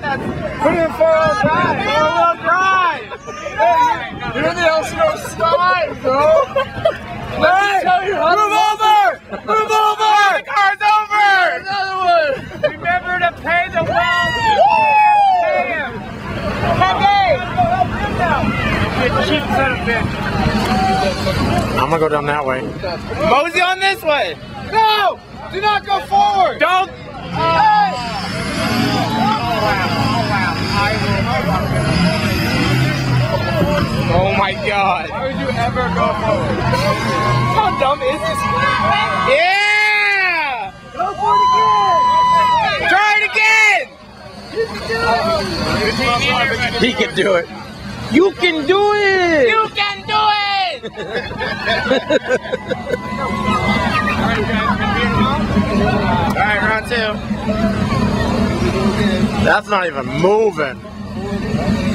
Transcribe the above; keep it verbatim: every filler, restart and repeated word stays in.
Put it in four-wheel drive. Four-wheel drive. Hey, you're the Elsinore slide, bro. Hey, move over. Move over. The car's over. Another one. Remember to pay the well. Pay him. Hey, cheap son of a bitch. I'm gonna go down that way. Mosey on this way. No! Do not go forward. Don't. Oh, hey. Oh wow! Oh my God! Why would you ever go forward? How dumb is this? Yeah! Go for it again! Try it again! He can do it. You can do it! You can do it! Alright, round two. That's not even moving.